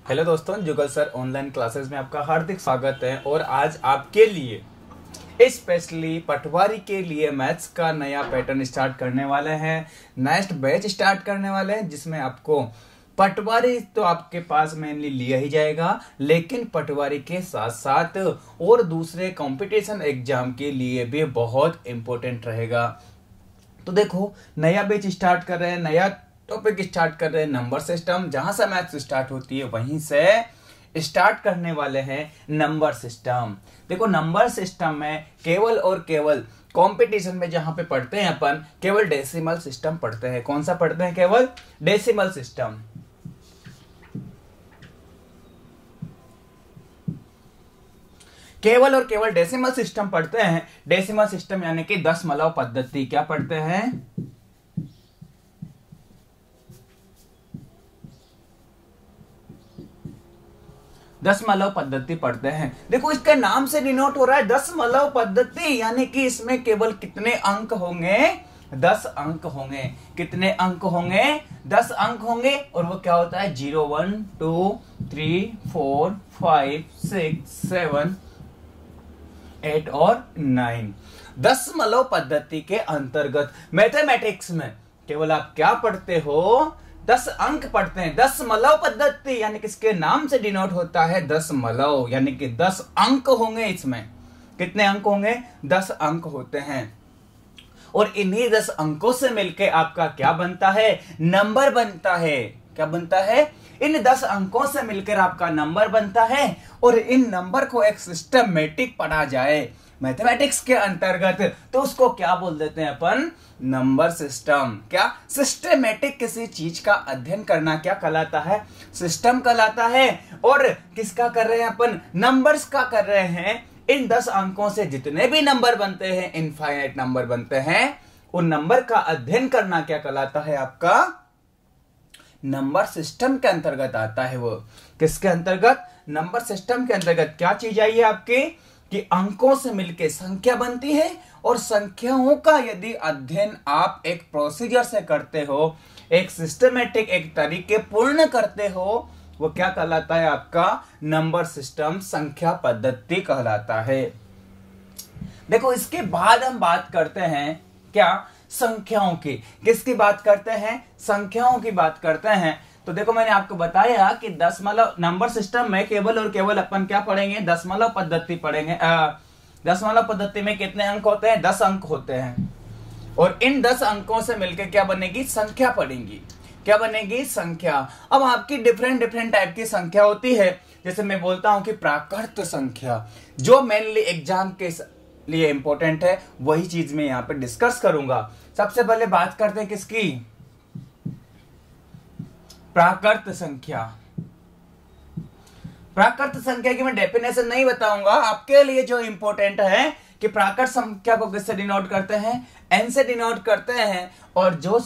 Hello दोस्तों, जुगल sir online classes में आपका हार्दिक स्वागत है। और आज आपके लिए स्पेशली पटवारी के लिए मैथ्स का नया पैटर्न स्टार्ट करने वाले हैं। नेक्स्ट बैच स्टार्ट करने वाले हैं जिसमें आपको पटवारी तो आपके पास मेनली लिया ही जाएगा, लेकिन पटवारी के साथ साथ और दूसरे कंपटीशन एग्जाम के लिए भी बहुत इंपॉर्टेंट रहेगा। तो देखो, नया बैच स्टार्ट कर रहे हैं, नया टॉपिक स्टार्ट कर रहे हैं। नंबर सिस्टम, जहां से मैथ्स स्टार्ट होती है वहीं से स्टार्ट करने वाले हैं नंबर सिस्टम। देखो, नंबर सिस्टम में केवल और केवल कंपटीशन में जहां पे पढ़ते हैं अपन, केवल डेसिमल सिस्टम पढ़ते हैं। कौन सा पढ़ते हैं? केवल डेसिमल सिस्टम। केवल और केवल डेसिमल सिस्टम पढ़ते हैं। डेसिमल सिस्टम यानी कि दशमलव पद्धति। क्या पढ़ते हैं? दशमलव पद्धति पढ़ते हैं। देखो, इसके नाम से डिनोट हो रहा है दशमलव पद्धति, यानी कि इसमें केवल कितने अंक होंगे? 10 अंक होंगे। कितने अंक होंगे? 10 अंक होंगे। और वो क्या होता है? 0 1 2 3 4 5 6 7 8 और 9। दशमलव पद्धति के अंतर्गत मैथमेटिक्स में केवल आप क्या पढ़ते हो? 10 अंक पढ़ते हैं। दशमलव पद्धति यानी कि इसके नाम से डिनोट होता है दशमलव, यानी कि 10 अंक होंगे। इसमें कितने अंक होंगे? 10 अंक होते हैं। और इन्हीं 10 अंकों से मिलकर आपका क्या बनता है? नंबर बनता है। क्या बनता है? इन 10 अंकों से मिलकर आपका नंबर बनता है। और इन नंबर को एक सिस्टमेटिक पढ़ा जाए मैथमेटिक्स के अंतर्गत तो उसको क्या बोल देते हैं अपन? Number system. क्या? सिस्टमेटिक किसी चीज का अध्ययन करना क्या कहलाता है? सिस्टम कहलाता है। और किसका कर रहे हैं अपन? नंबर्स का कर रहे हैं। इन 10 अंकों से जितने भी नंबर बनते हैं, इनफाइनाइट नंबर बनते हैं, उन नंबर का अध्ययन करना क्या कहलाता है? आपका नंबर सिस्टम के अंतर्गत आता है। वो किसके अंतर्गत? नंबर सिस्टम के अंतर्गत। क्या चीज आई है आपकी? कि अंकों से मिलकर संख्या बनती है। और संख्याओं का यदि अध्ययन आप एक प्रोसीजर से करते हो, एक सिस्टमेटिक, एक तरीके पूर्ण करते हो, वो क्या कहलाता है? आपका नंबर सिस्टम, संख्या पद्धति कहलाता है। देखो, इसके बाद हम बात करते हैं क्या? संख्याओं की। किसकी बात करते हैं? संख्याओं की बात करते हैं। तो देखो, मैंने आपको बताया कि दशमलव नंबर सिस्टम में केवल और केवल अपन क्या पढ़ेंगे? दशमलव पद्धति पढ़ेंगे। दशमलव पद्धति में कितने अंक होते हैं? 10 अंक होते हैं। और इन 10 अंकों से मिलकर क्या बनेगी? संख्या पढ़ेंगी। क्या बनेगी? संख्या। अब आपकी डिफरेंट डिफरेंट टाइप की संख्या होती है। जैसे मैं बोलता हूं कि प्राकृत संख्या, जो मेनली एग्जाम के लिए इंपॉर्टेंट है, वही चीज मैं यहां पे डिस्कस करूंगा। सबसे पहले बात करते हैं किसकी? प्राकृत संख्या। प्राकृत संख्या की मैं डेफिनेशन नहीं बताऊंगा। आपके लिए जो इंपॉर्टेंट है कि प्राकृत संख्या को किससे डिनोट करते हैं? n से डिनोट करते हैं। और जो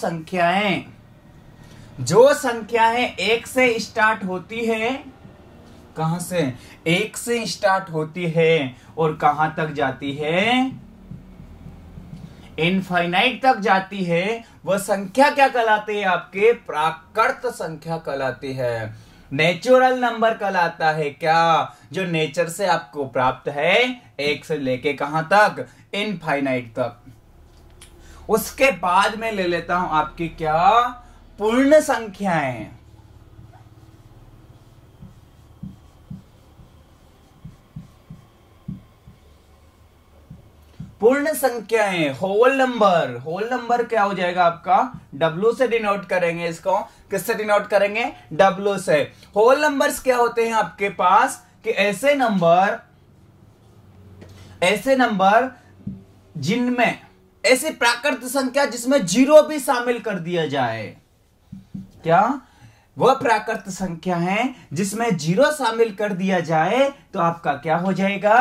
संख्याएं 1 से स्टार्ट होती है, कहां से? 1 से स्टार्ट होती है और कहां तक जाती है? इनफाइनाइट तक जाती है। वह संख्या क्या कहलाती है? आपके प्राकृत संख्या कहलाती है। नेचुरल नंबर कहलाता है। क्या? जो नेचर से आपको प्राप्त है, 1 से लेके कहां तक? इनफाइनाइट तक। उसके बाद में ले लेता हूं आपकी क्या? पूर्ण संख्याएं। पूर्ण संख्याएं, होल नंबर। होल नंबर क्या हो जाएगा आपका? W से डिनोट करेंगे इसको। किससे डिनोट करेंगे? W से। होल नंबर्स क्या होते हैं आपके पास? कि ऐसे नंबर जिनमें, ऐसी प्राकृत संख्या जिसमें 0 भी शामिल कर दिया जाए। क्या? वह प्राकृत संख्या है जिसमें 0 शामिल कर दिया जाए तो आपका क्या हो जाएगा?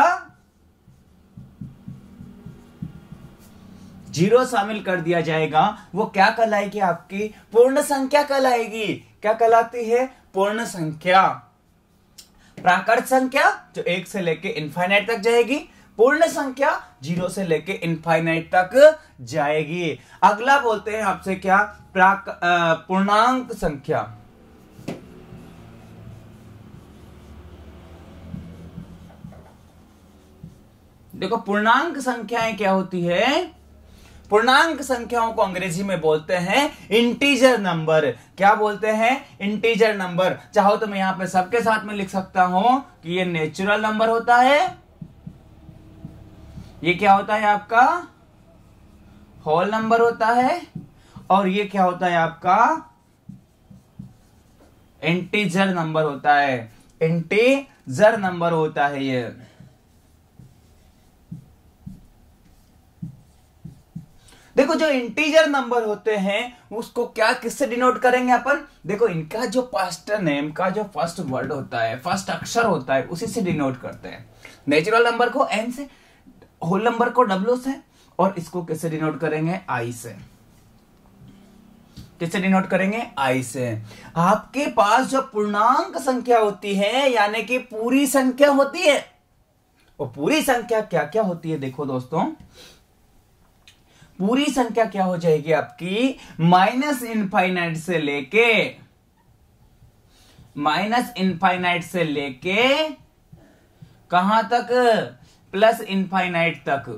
0 शामिल कर दिया जाएगा, वो क्या कहलाएगी? आपकी पूर्ण संख्या कहलाएगी। क्या कहलाती है? पूर्ण संख्या। प्राकृत संख्या जो 1 से लेके इनफाइनाइट तक जाएगी, पूर्ण संख्या 0 से लेके इनफाइनाइट तक जाएगी। अगला बोलते हैं आपसे क्या? पूर्णांक संख्या। देखो पूर्णांक संख्याएं क्या होती है, पूर्णांक संख्याओं को अंग्रेजी में बोलते हैं इंटीजर नंबर। क्या बोलते हैं, इंटीजर नंबर। चाहो तो मैं यहां पे सबके साथ में लिख सकता हूं कि ये नेचुरल नंबर होता है, ये क्या होता है आपका होल नंबर होता है, और ये क्या होता है आपका इंटीजर नंबर होता है, इंटीजर नंबर होता है ये। देखो जो इंटीजर नंबर होते हैं उसको क्या किससे डिनोट करेंगे अपन, देखो इनका जो फर्स्ट नेम का जो फर्स्ट वर्ड होता है, फर्स्ट अक्षर होता है, उसी से डिनोट करते हैं। नेचुरल नंबर को एन से, होल नंबर को डब्ल्यू से, और इसको किससे डिनोट करेंगे, आई से। किससे डिनोट करेंगे, आई से। आपके पास जो पूर्णांक संख्या होती है यानी कि पूरी संख्या होती है, और पूरी संख्या क्या क्या होती है, देखो दोस्तों पूरी संख्या क्या हो जाएगी आपकी, माइनस इनफाइनाइट से लेके, माइनस इनफाइनाइट से लेके कहां तक, प्लस इनफाइनाइट तक।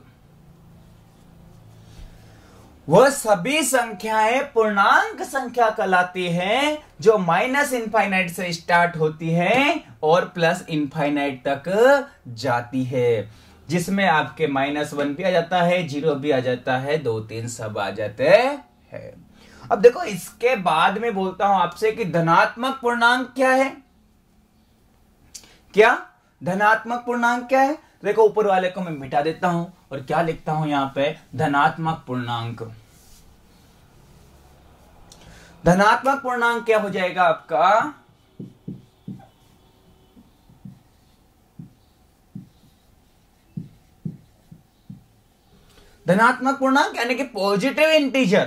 वह सभी संख्याएं पूर्णांक संख्या कहलाती हैं जो माइनस इनफाइनाइट से स्टार्ट होती है और प्लस इनफाइनाइट तक जाती है, जिसमें आपके -1 भी आ जाता है, 0 भी आ जाता है, 2 3 सब आ जाते हैं। अब देखो इसके बाद में बोलता हूं आपसे कि धनात्मक पूर्णांक क्या है, क्या धनात्मक पूर्णांक क्या है। देखो ऊपर वाले को मैं मिटा देता हूं और क्या लिखता हूं यहां पे, धनात्मक पूर्णांक। धनात्मक पूर्णांक क्या हो जाएगा आपका, धनात्मक पूर्णांक यानी कि पॉजिटिव इंटीजर।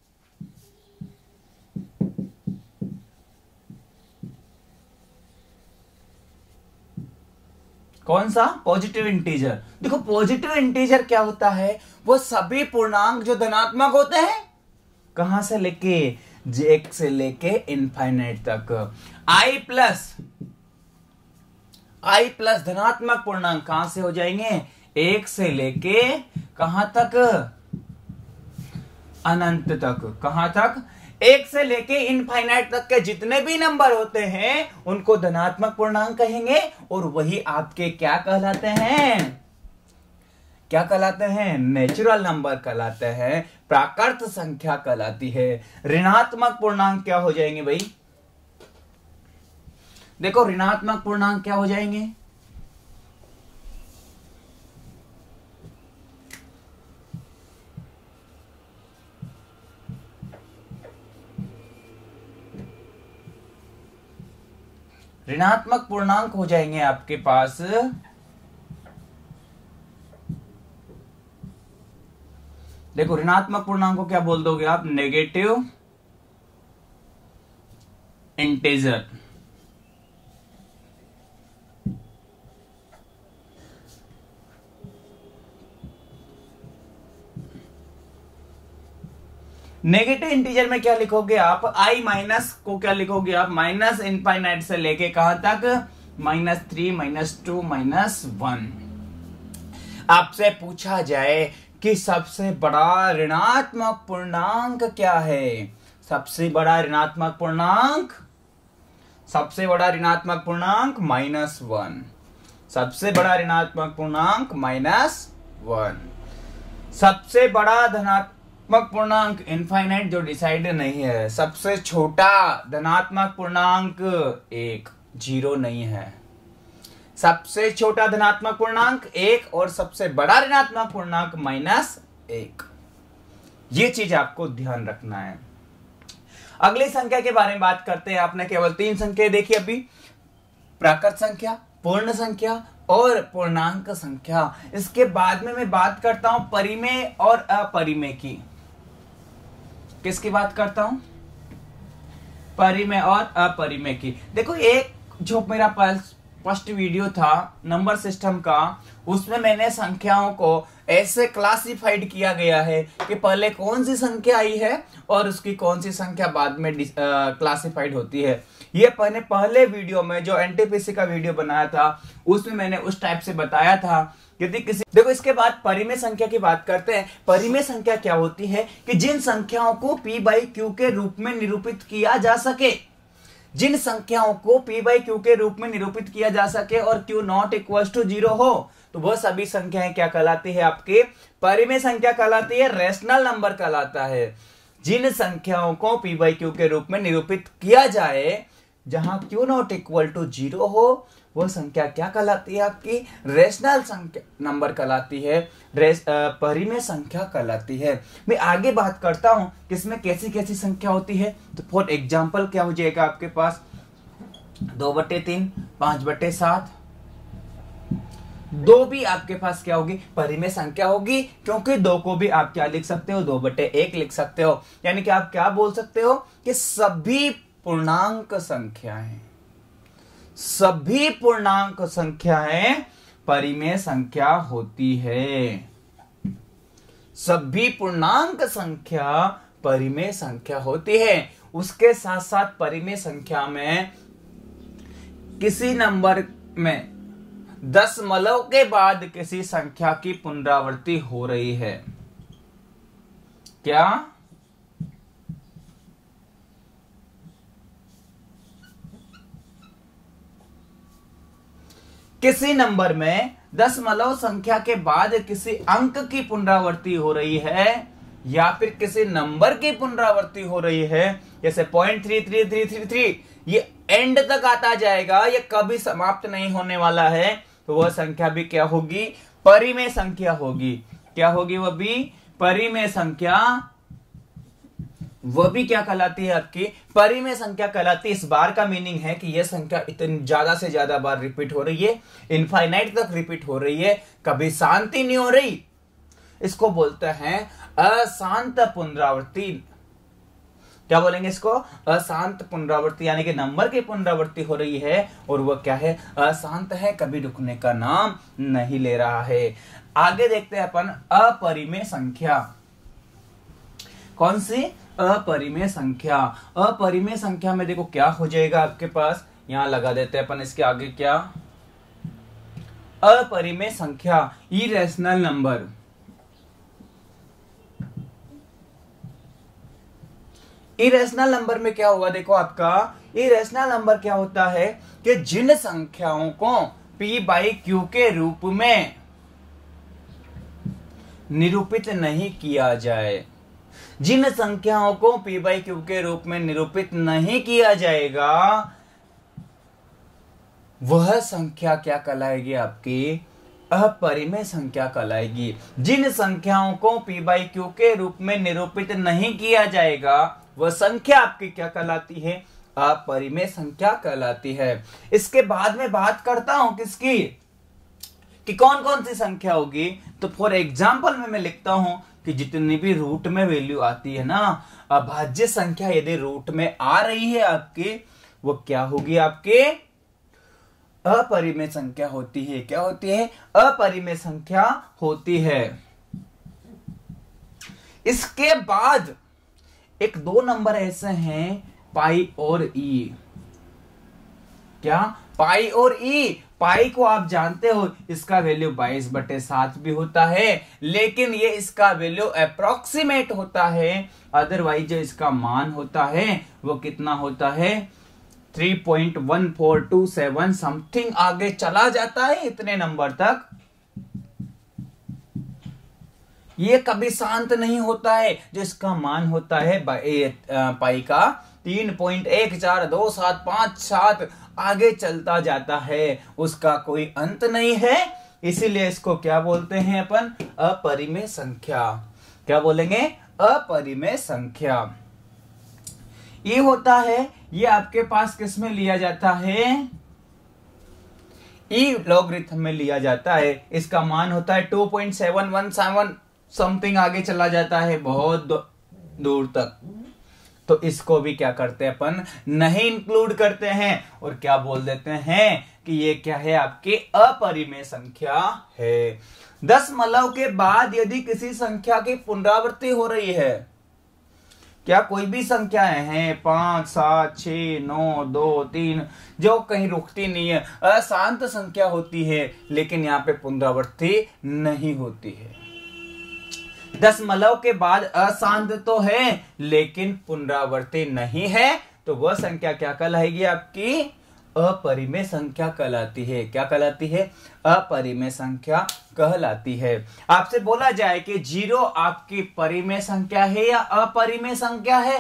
कौन सा, पॉजिटिव इंटीजर। देखो पॉजिटिव इंटीजर क्या होता है, वो सभी पूर्णांक जो धनात्मक होते हैं, कहां से लेके, एक से लेके इनफाइनाइट तक। आई प्लस धनात्मक पूर्णांक कहां से हो जाएंगे, 1 से लेके कहां तक, अनंत तक। कहां तक, 1 से लेके इनफाइनाइट तक के जितने भी नंबर होते हैं उनको धनात्मक पूर्णांक कहेंगे, और वही आपके क्या कहलाते हैं, क्या कहलाते हैं, नेचुरल नंबर कहलाते हैं, प्राकृत संख्या कहलाती है। ऋणात्मक पूर्णांक क्या हो जाएंगे भाई, देखो ऋणात्मक पूर्णांक क्या हो जाएंगे, ऋणात्मक पूर्णांक हो जाएंगे आपके पास देखो ऋणात्मक पूर्णांक को क्या बोल दोगे आप, नेगेटिव इंटीजर। नेगेटिव इंटीजर में क्या लिखोगे आप, आई माइनस को क्या लिखोगे आप, माइनस इनफाइनाइट से लेके कहां तक, -3 -2 -1। आपसे पूछा जाए कि सबसे बड़ा ऋणात्मक पूर्णांक क्या है, सबसे बड़ा ऋणात्मक पूर्णांक, सबसे बड़ा ऋणात्मक पूर्णांक -1, सबसे बड़ा ऋणात्मक पूर्णांक -1, सबसे बड़ा धनात्मक पूर्णांक इनफाइनाइट जो डिसाइड नहीं है, सबसे छोटा धनात्मक पूर्णांक 1, 0 नहीं है, सबसे छोटा धनात्मक पूर्णांक 1 और सबसे बड़ा ऋणात्मक पूर्णांक -1। ये चीज आपको ध्यान रखना है। अगली संख्या के बारे में बात करते हैं। आपने केवल 3 संख्या देखी अभी, प्राकृत संख्या, पूर्ण संख्या और पूर्णांक संख्या। इसके बाद में मैं बात करता हूं परिमेय और अपरिमेय की। किसकी बात करता हूं, परिमेय और अपरिमेय की। देखो एक जो मेरा फर्स्ट वीडियो था नंबर सिस्टम का, उसमें मैंने संख्याओं को ऐसे क्लासिफाइड किया गया है कि पहले कौन सी संख्या आई है और उसकी कौन सी संख्या बाद में क्लासिफाइड होती है। ये पहले वीडियो में जो एनटीपीसी का वीडियो बनाया था उसमें मैंने उस टाइप से बताया था यदि किसी, देखो इसके बाद परिमेय संख्या की बात करते हैं। परिमेय संख्या क्या होती है कि जिन संख्याओं को p बाई क्यू के रूप में निरूपित किया जा सके, जिन संख्याओं को p बाई क्यू के रूप में निरूपित किया जा सके और q नॉट इक्वल टू 0 हो, तो वह सभी संख्याएं क्या कहलाती है, आपके परिमेय संख्या कहलाती है, रेशनल नंबर कहलाता है। जिन संख्याओं को p बाई क्यू के रूप में निरूपित किया जाए जहां q नॉट इक्वल टू 0 हो, वह संख्या क्या कहलाती है, आपकी रेशनल संख्या नंबर कहलाती है, परिमेय संख्या कहलाती है। मैं आगे बात करता हूं कि इसमें कैसी कैसी संख्या होती है। तो फॉर एग्जांपल क्या हो जाएगा आपके पास 2/3, 5/7, 2 भी आपके पास क्या होगी, परिमेय संख्या होगी, क्योंकि 2 को भी आप क्या लिख सकते हो, 2/1 लिख सकते हो। यानी कि आप क्या बोल सकते हो कि सभी पूर्णांक संख्याएं, सभी पूर्णांक संख्याएं परिमेय संख्या होती है। सभी पूर्णांक संख्या परिमेय संख्या होती है। उसके साथ साथ परिमेय संख्या में किसी नंबर में दशमलव के बाद किसी संख्या की पुनरावृत्ति हो रही है, क्या किसी नंबर में दशमलव संख्या के बाद किसी अंक की पुनरावृत्ति हो रही है या फिर किसी नंबर की पुनरावृत्ति हो रही है, जैसे 0.33333, ये एंड तक आता जाएगा, ये कभी समाप्त नहीं होने वाला है, तो वह संख्या भी क्या होगी, परिमेय संख्या होगी। क्या होगी वह भी, परिमेय संख्या, वह भी क्या कहलाती है, आपकी परिमेय संख्या कहलाती है। इस बार का मीनिंग है कि यह संख्या इतनी ज्यादा से ज्यादा बार रिपीट हो रही है, इनफाइनाइट तक रिपीट हो रही है, कभी शांति नहीं हो रही। इसको बोलते हैं अशांत पुनरावृत्ति। क्या बोलेंगे इसको, अशांत पुनरावृत्ति, यानी कि नंबर की पुनरावृत्ति हो रही है और वह क्या है, अशांत है, कभी रुकने का नाम नहीं ले रहा है। आगे देखते हैं अपन अपरिमेय संख्या। कौन सी, अपरिमेय संख्या। अपरिमेय संख्या में देखो क्या हो जाएगा आपके पास, यहां लगा देते हैं अपन इसके आगे क्या, अपरिमेय संख्या, इरेशनल नंबर। इरेशनल नंबर में क्या होगा, देखो आपका इरेशनल नंबर क्या होता है कि जिन संख्याओं को p बाई क्यू के रूप में निरूपित नहीं किया जाए, जिन संख्याओं को p बाई क्यू के रूप में निरूपित नहीं किया जाएगा, वह संख्या क्या कहलाएगी, आपकी अपरिमेय संख्या कहलाएगी। जिन संख्याओं को p बाई क्यू के रूप में निरूपित नहीं किया जाएगा, वह संख्या आपकी क्या कहलाती है, अपरिमेय संख्या कहलाती है। इसके बाद में बात करता हूं किसकी, कि कौन कौन सी संख्या होगी। तो फॉर एग्जाम्पल में मैं लिखता हूं कि जितनी भी रूट में वैल्यू आती है ना, अभाज्य संख्या यदि रूट में आ रही है आपकी, वो क्या होगी, आपके अपरिमेय संख्या होती है। क्या होती है, अपरिमेय संख्या होती है। इसके बाद एक 2 नंबर ऐसे हैं, पाई और ई। क्या, पाई और ई। पाई को आप जानते हो, इसका वैल्यू 22/7 भी होता है, लेकिन ये इसका वैल्यू अप्रोक्सीमेट होता है। अदरवाइज जो इसका मान होता है वो कितना होता है, 3.1427 समथिंग आगे चला जाता है, इतने नंबर तक। ये कभी शांत नहीं होता है। जो इसका मान होता है पाई का 3.14275 आगे चलता जाता है, उसका कोई अंत नहीं है। इसीलिए इसको क्या बोलते हैं अपन, अपरिमेय संख्या। क्या बोलेंगे, अपरिमेय संख्या। ये होता है, ये आपके पास किस में लिया जाता है, ई लॉगरिथम में लिया जाता है। इसका मान होता है 2.717 समथिंग आगे चला जाता है, बहुत दूर तक। तो इसको भी क्या करते हैं अपन, नहीं इंक्लूड करते हैं और क्या बोल देते हैं कि ये क्या है, आपकी अपरिमेय संख्या है। दशमलव के बाद यदि किसी संख्या की पुनरावृत्ति हो रही है, क्या कोई भी संख्याएं हैं 5, 7, 6, 9, 2, 3 जो कहीं रुकती नहीं है, अशांत संख्या होती है, लेकिन यहाँ पे पुनरावृत्ति नहीं होती है। दशमलव के बाद अशांत तो है लेकिन पुनरावृत्ति नहीं है, तो वह संख्या क्या कहलाएगी? आपकी अपरिमेय संख्या कहलाती है। क्या कहलाती है? अपरिमेय संख्या कहलाती है। आपसे बोला जाए कि 0 आपकी परिमेय संख्या है या अपरिमेय संख्या है,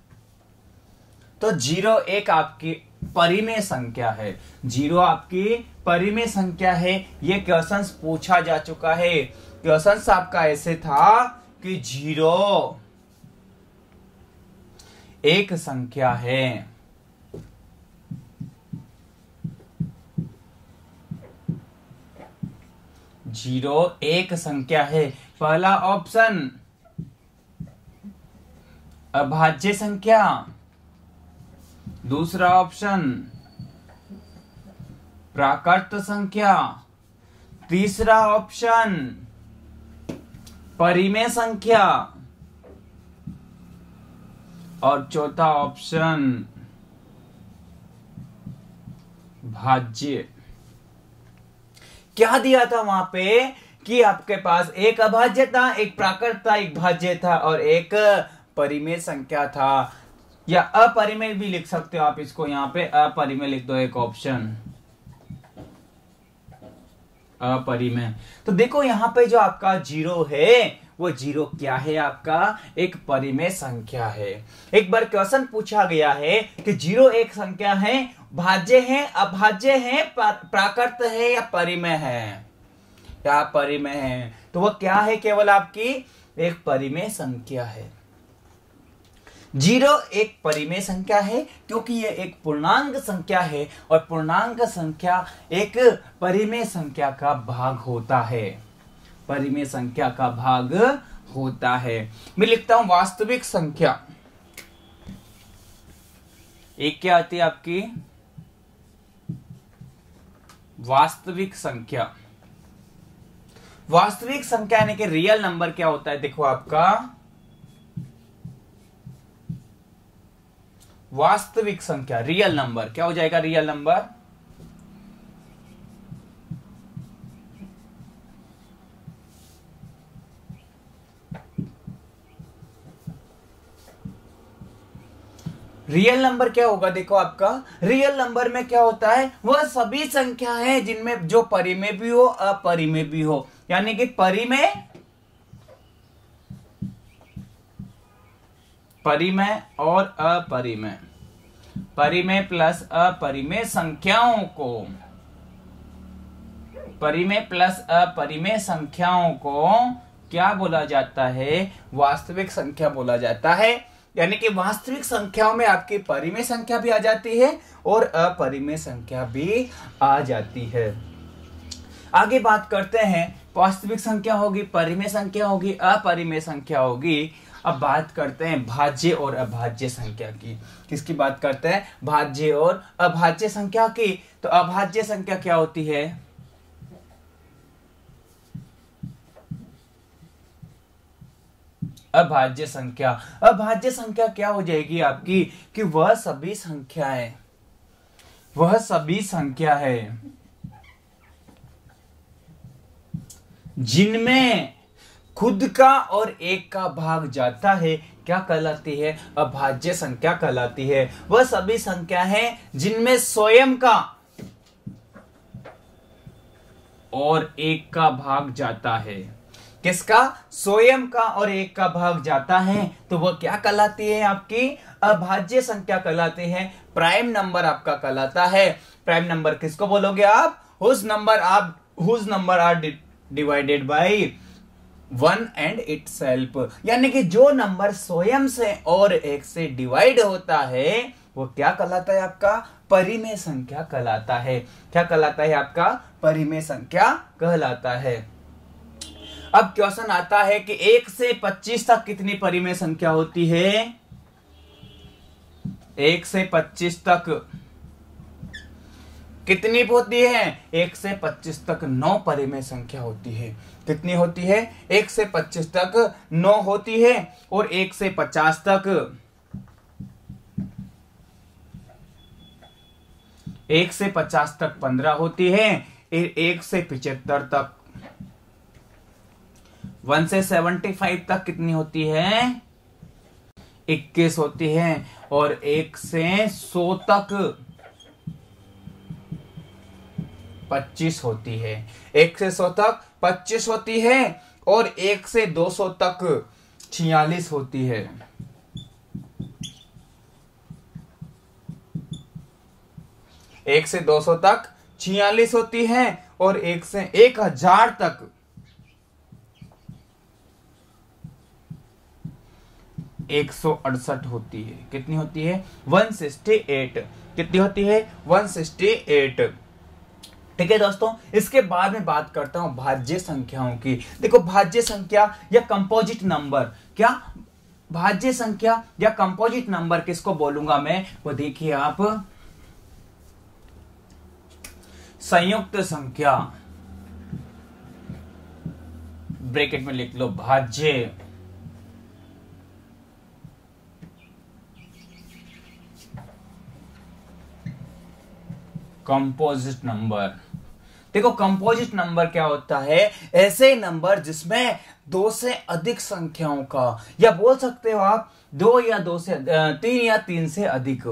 तो 0 एक आपकी परिमेय संख्या है। 0 आपकी परिमेय संख्या है। ये क्वेश्चन पूछा जा चुका है। क्वेश्चन आपका ऐसे था कि 0 एक संख्या है। 0 एक संख्या है। पहला ऑप्शन अभाज्य संख्या, दूसरा ऑप्शन प्राकृत संख्या, तीसरा ऑप्शन परिमेय संख्या और चौथा ऑप्शन भाज्य। क्या दिया था वहां पे कि आपके पास एक अभाज्य था, एक प्राकृत था, एक भाज्य था और एक परिमेय संख्या था, या अपरिमेय भी लिख सकते हो आप इसको। यहां पे अपरिमेय लिख दो एक ऑप्शन, अपरिमेय। तो देखो यहां पे जो आपका 0 है वो 0 क्या है? आपका एक परिमेय संख्या है। एक बार क्वेश्चन पूछा गया है कि 0 एक संख्या है, भाज्य है, अभाज्य है, प्राकृत है या परिमेय है? या परिमेय है, तो वह क्या है? केवल आपकी एक परिमेय संख्या है। 0 एक परिमेय संख्या है क्योंकि यह एक पूर्णांक संख्या है और पूर्णांक संख्या एक परिमेय संख्या का भाग होता है। परिमेय संख्या का भाग होता है। मैं लिखता हूं वास्तविक संख्या। एक क्या आती है आपकी? वास्तविक संख्या। वास्तविक संख्या यानी कि रियल नंबर क्या होता है? देखो आपका वास्तविक संख्या, रियल नंबर क्या हो जाएगा? रियल नंबर रियल नंबर क्या होगा? देखो आपका रियल नंबर में क्या होता है? वह सभी संख्या है जिनमें जो परिमेय भी हो अपरिमेय भी हो, यानी कि परिमेय और अपरिमेय, परिमेय प्लस अपरिमेय संख्याओं को, परिमेय प्लस अपरिमेय संख्याओं को क्या बोला जाता है? वास्तविक संख्या बोला जाता है। यानी कि वास्तविक संख्याओं में आपकी परिमेय संख्या भी आ जाती है और अपरिमेय संख्या भी आ जाती है। आगे बात करते हैं, वास्तविक संख्या होगी, परिमेय संख्या होगी, अपरिमेय संख्या होगी। अब बात करते हैं भाज्य और अभाज्य संख्या की। किसकी बात करते हैं? भाज्य और अभाज्य संख्या की। तो अभाज्य संख्या क्या होती है? अभाज्य संख्या। अभाज्य संख्या क्या हो जाएगी आपकी? कि वह सभी संख्या है जिनमें खुद का और एक का भाग जाता है। क्या कहलाती है? अभाज्य संख्या कहलाती है। वह सभी संख्या है जिनमें स्वयं का और एक का भाग जाता है। किसका? स्वयं का और एक का भाग जाता है, तो वह क्या कहलाती है? आपकी अभाज्य संख्या कहलाती है। प्राइम नंबर आपका कहलाता है। प्राइम नंबर किसको बोलोगे आप? Whose number are divided by 1 and itself, यानी कि जो नंबर स्वयं से और एक से डिवाइड होता है वो क्या कहलाता है? आपका परिमेय संख्या कहलाता है। क्या कहलाता है? आपका परिमेय संख्या कहलाता है। अब क्वेश्चन आता है कि 1 से 25 तक कितनी परिमेय संख्या होती है? 1 से 25 तक कितनी होती है? 1 से 25 तक 9 परिमेय संख्या होती है। कितनी होती है? 1 से 25 तक 9 होती है, और 1 से 50 तक 1 से 50 तक 15 होती है, 1 से 75 तक 1 से 75 तक कितनी होती है? 21 होती है, और 1 से 100 तक 25 होती है। 1 से 100 तक 25 होती है, और 1 से 200 तक 46 होती है। एक से 200 तक 46 होती है, और 1 से 1000 तक 168 होती है। कितनी होती है? 168। कितनी होती है? 168। ठीक है दोस्तों, इसके बाद में बात करता हूं भाज्य संख्याओं की। देखो भाज्य संख्या या कंपोजिट नंबर, क्या भाज्य संख्या या कंपोजिट नंबर किसको बोलूंगा मैं? वो देखिए आप, संयुक्त संख्या, ब्रैकेट में लिख लो भाज्य कंपोजिट नंबर। देखो कंपोजिट नंबर क्या होता है? ऐसे नंबर जिसमें 2 से अधिक संख्याओं का, या बोल सकते हो आप 2 या 2 से 3 या 3 से अधिक,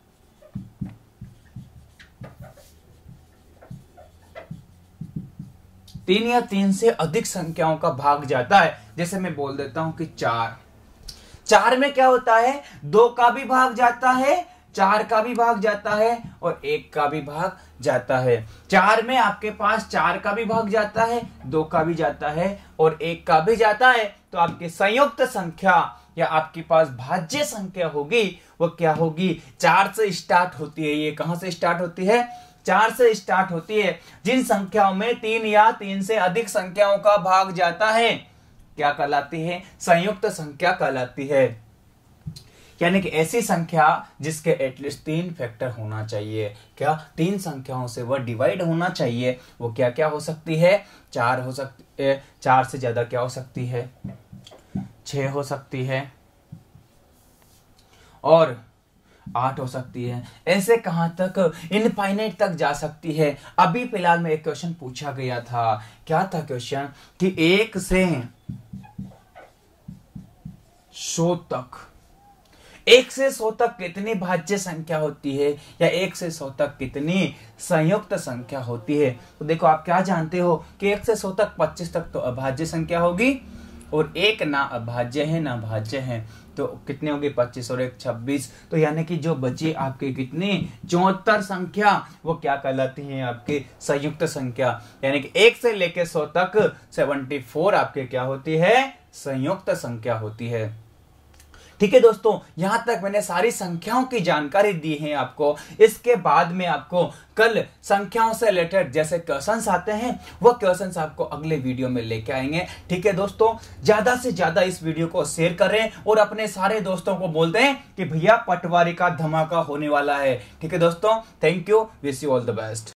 तीन या 3 से अधिक संख्याओं का भाग जाता है। जैसे मैं बोल देता हूं कि 4 में क्या होता है? 2 का भी भाग जाता है, 4 का भी भाग जाता है, और 1 का भी भाग जाता है। 4 में आपके पास 4 का भी भाग जाता है, 2 का भी जाता है, और 1 का भी जाता है। तो आपकी संयुक्त संख्या या आपके पास भाज्य संख्या होगी, वो क्या होगी? 4 से स्टार्ट होती है। ये कहां से स्टार्ट होती है? 4 से स्टार्ट होती है। जिन संख्याओं में 3 या 3 से अधिक संख्याओं का भाग जाता है, क्या कहलाती है? संयुक्त संख्या कहलाती है। यानी कि ऐसी संख्या जिसके एटलीस्ट 3 फैक्टर होना चाहिए। क्या? 3 संख्याओं से वह डिवाइड होना चाहिए। वो क्या क्या हो सकती है? 4 हो सकती है, 4 से ज्यादा क्या हो सकती है? 6 हो सकती है, और 8 हो सकती है। ऐसे कहां तक? इनफाइनाइट तक जा सकती है। अभी फिलहाल में एक क्वेश्चन पूछा गया था। क्या था क्वेश्चन? कि 1 से 100 तक, 1 से 100 तक कितनी भाज्य संख्या होती है, या 1 से 100 तक कितनी संयुक्त संख्या होती है? तो देखो आप क्या जानते हो कि 1 से 100 तक 25 तक तो अभाज्य संख्या होगी, और 1 ना अभाज्य है ना भाज्य है। तो कितने होगी? 25 और 1 26। तो यानी कि जो बची आपके कितनी 74 संख्या, वो क्या कहलाती है? आपकी संयुक्त संख्या। यानी कि 1 से लेके 100 तक 74 आपके क्या होती है? संयुक्त संख्या होती है। ठीक है दोस्तों, यहां तक मैंने सारी संख्याओं की जानकारी दी है आपको। इसके बाद में आपको कल संख्याओं से रिलेटेड जैसे क्वेश्चंस आते हैं, वो क्वेश्चंस आपको अगले वीडियो में लेके आएंगे। ठीक है दोस्तों, ज्यादा से ज्यादा इस वीडियो को शेयर करें, और अपने सारे दोस्तों को बोल दें कि भैया पटवारी का धमाका होने वाला है। ठीक है दोस्तों, thank you, wish you all the best.